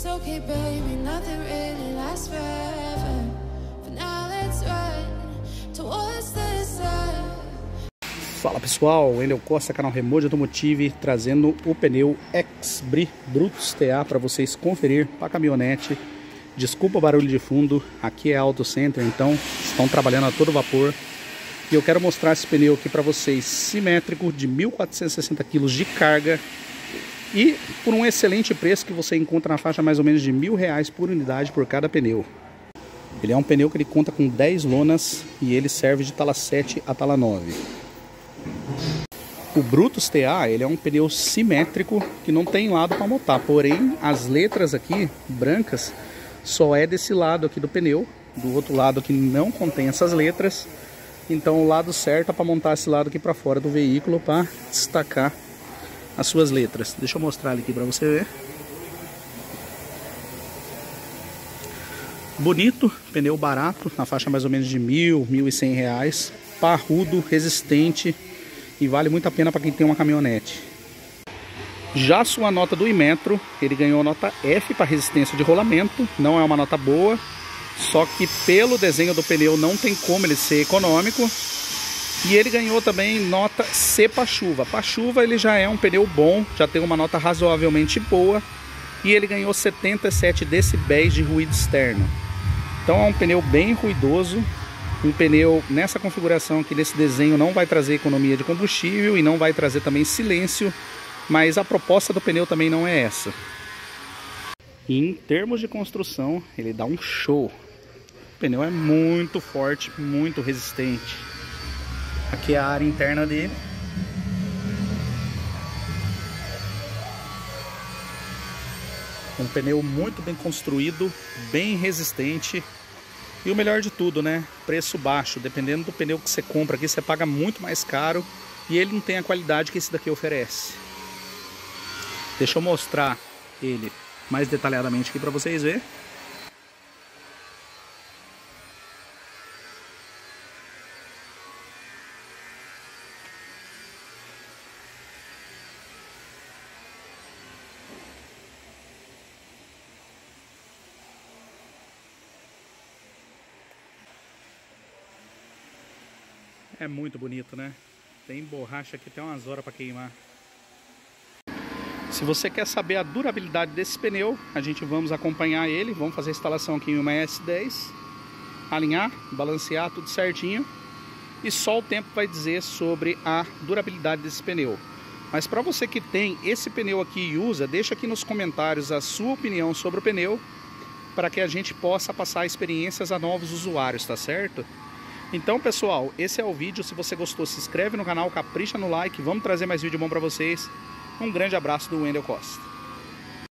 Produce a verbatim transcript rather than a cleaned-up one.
It's okay, baby, nothing really lasts forever. For now, let's run towards the sun. Fala pessoal, Wendel Costa, canal Remote Automotive, trazendo o pneu X-Bri Brutus T A para vocês conferir para caminhonete. Desculpa o barulho de fundo, aqui é Auto Center, então estão trabalhando a todo vapor. E eu quero mostrar esse pneu aqui para vocês, simétrico, de mil quatrocentos e sessenta quilos de carga. E por um excelente preço que você encontra na faixa mais ou menos de mil reais por unidade por cada pneu. Ele é um pneu que ele conta com dez lonas e ele serve de tala sete a tala nove. O Brutus T A, ele é um pneu simétrico que não tem lado para montar, porém as letras aqui brancas só é desse lado aqui do pneu, do outro lado aqui não contém essas letras, então o lado certo é para montar esse lado aqui para fora do veículo para destacar as suas letras. Deixa eu mostrar ele aqui para você ver. Bonito, pneu barato, na faixa mais ou menos de mil, mil e cem reais, parrudo, resistente. E vale muito a pena para quem tem uma caminhonete. Já a sua nota do Inmetro, ele ganhou nota F para resistência de rolamento. Não é uma nota boa, só que pelo desenho do pneu não tem como ele ser econômico. E ele ganhou também nota C para chuva. Para chuva ele já é um pneu bom, já tem uma nota razoavelmente boa. E ele ganhou setenta e sete decibéis de ruído externo. Então é um pneu bem ruidoso. Um pneu nessa configuração aqui, nesse desenho, não vai trazer economia de combustível e não vai trazer também silêncio, mas a proposta do pneu também não é essa. E em termos de construção, ele dá um show. O pneu é muito forte, muito resistente. Aqui é a área interna dele. Um pneu muito bem construído, bem resistente. E o melhor de tudo, né? Preço baixo. Dependendo do pneu que você compra aqui, você paga muito mais caro. E ele não tem a qualidade que esse daqui oferece. Deixa eu mostrar ele mais detalhadamente aqui para vocês verem. É muito bonito, né? Tem borracha aqui até umas horas para queimar. Se você quer saber a durabilidade desse pneu, a gente vamos acompanhar ele. Vamos fazer a instalação aqui em uma S dez. Alinhar, balancear tudo certinho. E só o tempo vai dizer sobre a durabilidade desse pneu. Mas para você que tem esse pneu aqui e usa, deixa aqui nos comentários a sua opinião sobre o pneu, para que a gente possa passar experiências a novos usuários, tá certo? Então pessoal, esse é o vídeo. Se você gostou, se inscreve no canal, capricha no like. Vamos trazer mais vídeo bom para vocês. Um grande abraço do Wendel Costa.